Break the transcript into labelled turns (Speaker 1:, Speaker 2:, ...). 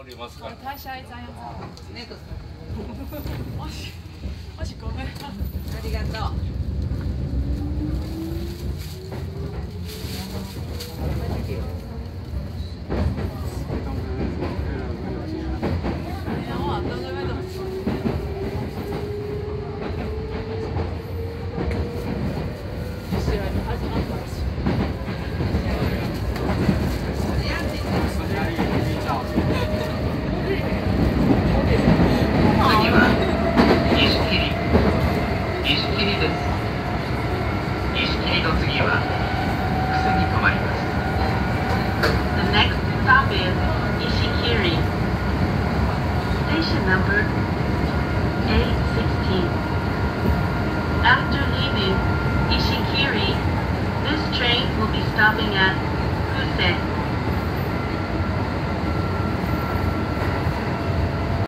Speaker 1: おりますから。
Speaker 2: 大社一张要照。
Speaker 3: ねと。
Speaker 2: 我是ごめん。
Speaker 3: ありがとう。Thank you.